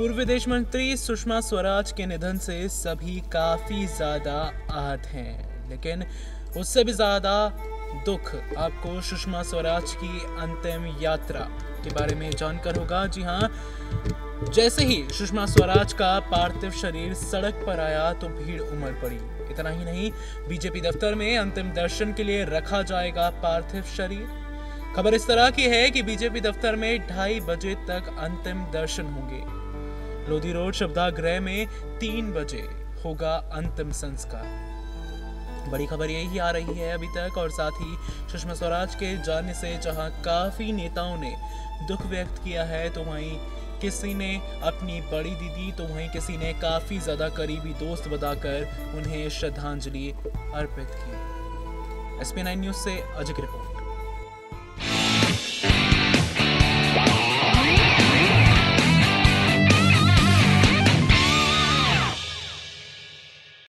पूर्व विदेश मंत्री सुषमा स्वराज के निधन से सभी काफी ज्यादा आहत हैं, लेकिन उससे भी ज्यादा दुख आपको सुषमा स्वराज की अंतिम यात्रा के बारे में जानकर होगा। जी हाँ, जैसे ही सुषमा स्वराज का पार्थिव शरीर सड़क पर आया तो भीड़ उमड़ पड़ी। इतना ही नहीं, बीजेपी दफ्तर में अंतिम दर्शन के लिए रखा जाएगा पार्थिव शरीर। खबर इस तरह की है कि बीजेपी दफ्तर में 2:30 बजे तक अंतिम दर्शन होंगे। लोधी रोड शब्दागृह में 3 बजे होगा अंतिम संस्कार। बड़ी खबर यही आ रही है अभी तक, और साथ ही सुषमा स्वराज के जाने से जहां काफी नेताओं ने दुख व्यक्त किया है, तो वहीं किसी ने अपनी बड़ी दीदी, तो वहीं किसी ने काफी ज्यादा करीबी दोस्त बताकर उन्हें श्रद्धांजलि अर्पित की। SP9 न्यूज से अजय की रिपोर्ट।